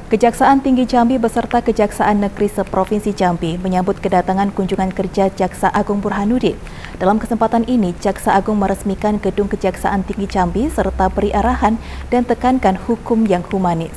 Kejaksaan Tinggi Jambi beserta Kejaksaan Negeri Seprovinsi Jambi menyambut kedatangan kunjungan kerja Jaksa Agung Burhanuddin. Dalam kesempatan ini, Jaksa Agung meresmikan Gedung Kejaksaan Tinggi Jambi serta beri arahan dan tekankan hukum yang humanis.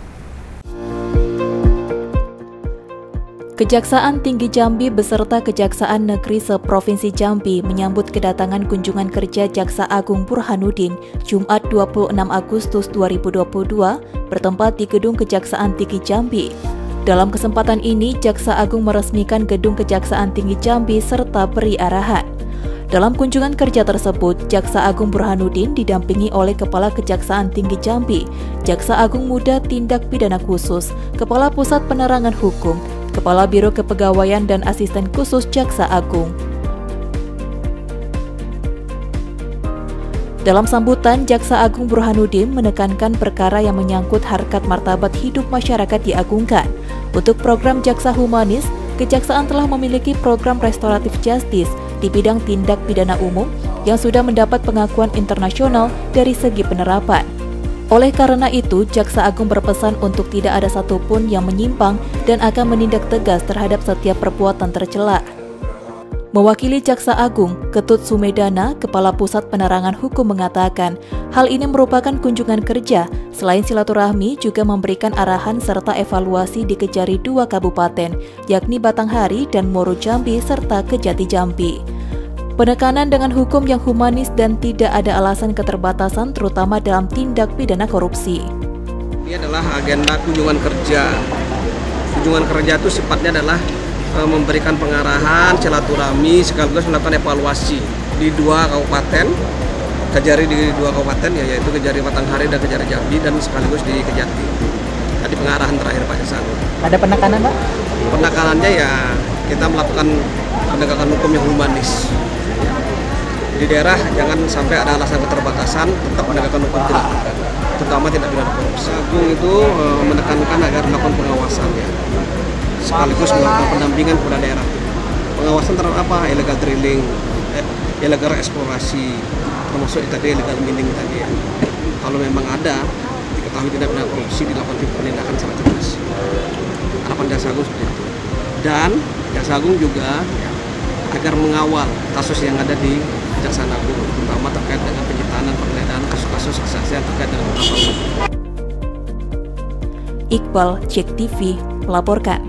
Kejaksaan Tinggi Jambi beserta Kejaksaan Negeri Seprovinsi Jambi menyambut kedatangan kunjungan kerja Jaksa Agung Burhanuddin Jumat 26 Agustus 2022 bertempat di Gedung Kejaksaan Tinggi Jambi. Dalam kesempatan ini, Jaksa Agung meresmikan Gedung Kejaksaan Tinggi Jambi serta beri arahan. Dalam kunjungan kerja tersebut, Jaksa Agung Burhanuddin didampingi oleh Kepala Kejaksaan Tinggi Jambi, Jaksa Agung Muda Tindak Pidana Khusus, Kepala Pusat Penerangan Hukum, Kepala Biro Kepegawaian dan Asisten Khusus Jaksa Agung. Dalam sambutan, Jaksa Agung Burhanuddin menekankan perkara yang menyangkut harkat martabat hidup masyarakat diagungkan. Untuk program Jaksa Humanis, Kejaksaan telah memiliki program restoratif justice di bidang tindak pidana umum yang sudah mendapat pengakuan internasional dari segi penerapan. Oleh karena itu, Jaksa Agung berpesan untuk tidak ada satupun yang menyimpang dan akan menindak tegas terhadap setiap perbuatan tercela. Mewakili Jaksa Agung, Ketut Sumedana, Kepala Pusat Penerangan Hukum mengatakan, hal ini merupakan kunjungan kerja, selain silaturahmi juga memberikan arahan serta evaluasi di Kejari 2 kabupaten, yakni Batanghari dan Moro Jambi serta Kejati Jambi. Penekanan dengan hukum yang humanis dan tidak ada alasan keterbatasan terutama dalam tindak pidana korupsi. Ini adalah agenda kunjungan kerja. Kunjungan kerja itu sifatnya adalah memberikan pengarahan, silaturahmi, sekaligus melakukan evaluasi di 2 kabupaten, Kejari di 2 kabupaten yaitu Kejari Batanghari dan Kejari Jambi dan sekaligus di Kejati. Tadi pengarahan terakhir Pak Jaksa. Ada penekanan Pak? Penekanannya ya kita melakukan penegakan hukum yang humanis. Di daerah jangan sampai ada alasan keterbatasan, tetap penegakan hukum dilakukan, terutama tidak pidana korupsi. Agung itu menekankan agar melakukan pengawasan ya, sekaligus melakukan pendampingan kepada daerah. Pengawasan terhadap apa? Illegal drilling, illegal eksplorasi, termasuk tadi illegal mining tadi ya. Kalau memang ada diketahui tidak pidana korupsi, dilakukan penindakan secara tegas. Harapan Jaksa Agung seperti itu. Dan Jaksa Agung juga ya, agar mengawal kasus yang ada di Kejaksaan Agung, terutama terkait dengan penyitaan dan penggeledahan kasus-kasus kesaksian terkait dengan beberapa. Iqbal, Cek TV, melaporkan.